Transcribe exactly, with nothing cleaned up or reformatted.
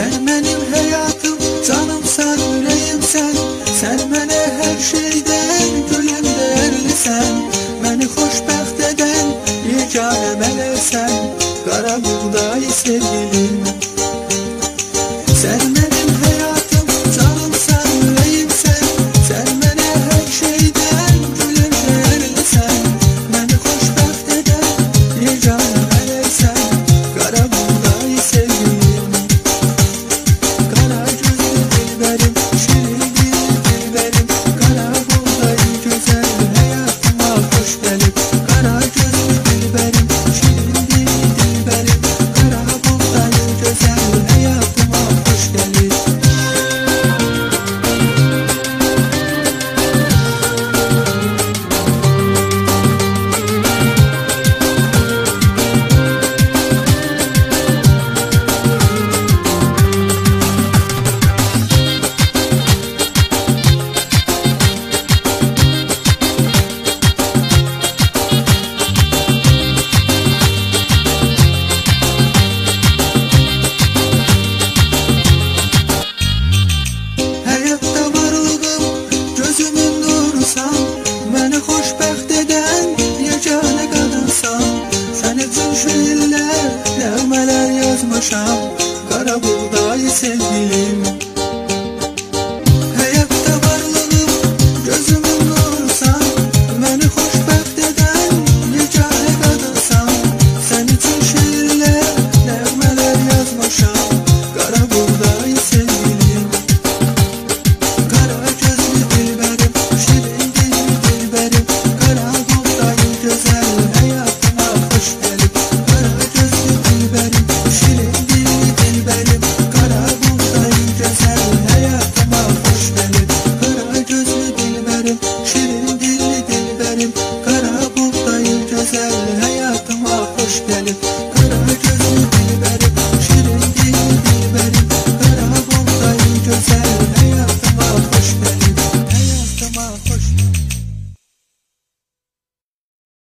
Sen benim hayatım, canımsan, yüreğimsen. Sen mənə her şeyden, gülüm değerlisən. Məni xoşbəxt edən, yeganə mələksən. Qara buğday sevgilim. Sen benim hayatım, canımsan, yüreğimsen. Sen mənə her şeyden, gülüm değerlisən. Məni xoşbəxt edən, yeganə mələksən. Qara buğday sevgilim. Qara gözlü dilbərim, şirin dilli dilbərim. Qara buğday gözəl, həyatıma xoş gəlib. Qara gözlü dilbərim, şirin dilli dilbərim. Qara buğday gözəl, həyatıma xoş gəlib. Həyatda varlığım, gözümün nurusan. Məni xoşbəxt edən, yeganə qadınsan. Sən üçün şeirlər, nəğmələr yazmışam. Qara buğday sevgilim. Həyatda varlığım, gözümün nurusan. Məni xoşbəxt edən, yeganə qadınsan. Sən üçün şeirlər, nəğmələr yazmışam. Qara buğday sevgilim. Qara gözlü dilbərim, şirin dilli dilbərim. Qara buğday gözəl, həyatıma xoş gəlib. Qara gözlü dilbərim, şirin dilli dilbərim. Qara buğday gözəl, həyatıma xoş gəlib. Qara gözlü dilbərim, şirin dilli dilbərim. Qara buğday gözəl, həyatıma xoş gəlib.